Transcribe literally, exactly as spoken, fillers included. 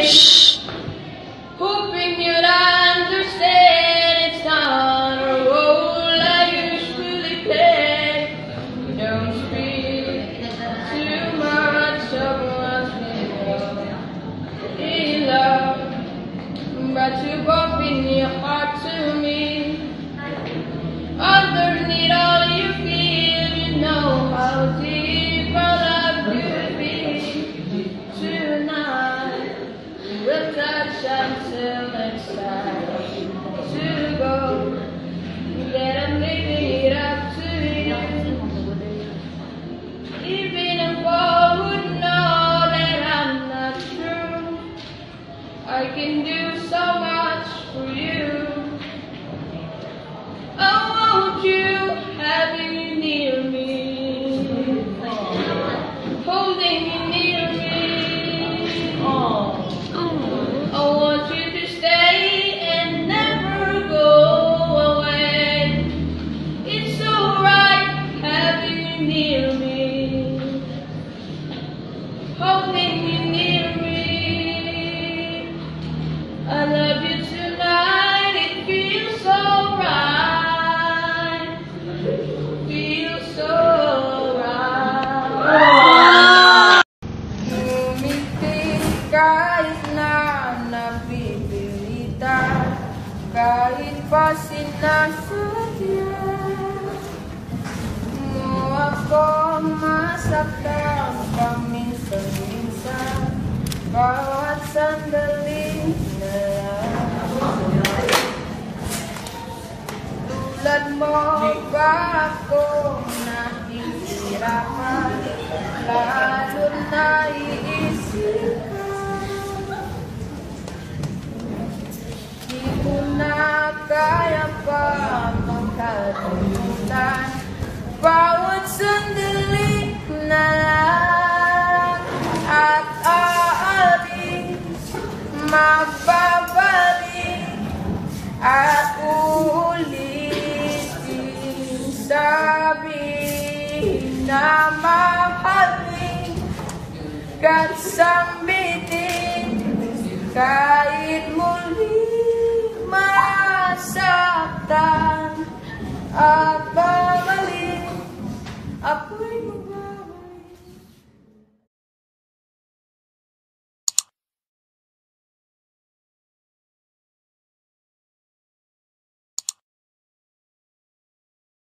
hoping you'd understand it's not a role I usually play. Don't speak too much of what's in love, but you open your heart to me. Underneath all you feel, you know how deep our love could be. Tonight we'll touch until it's time to go. That I'm leaving it up to you. Even if I would know that I'm not true, I can do so much for you. I want you, having you near me, holding you near me. I want you to stay and never go away. It's so right having you near me, holding you near me. I love you tonight, it feels so right. Kahit na napipilitan, kahit pa sinasadya mo ako masaktan paminsan-minsan, bawat sandali na lang. Tulad mo ba ako nahihirapan, lalo naiisip na kaya pa magkalimutan, bawat sandali na lang at aalis, magbabalik at uulitin, sabihin na mahalin, kasambitin, kahit muli masaktan at babalik, ako'y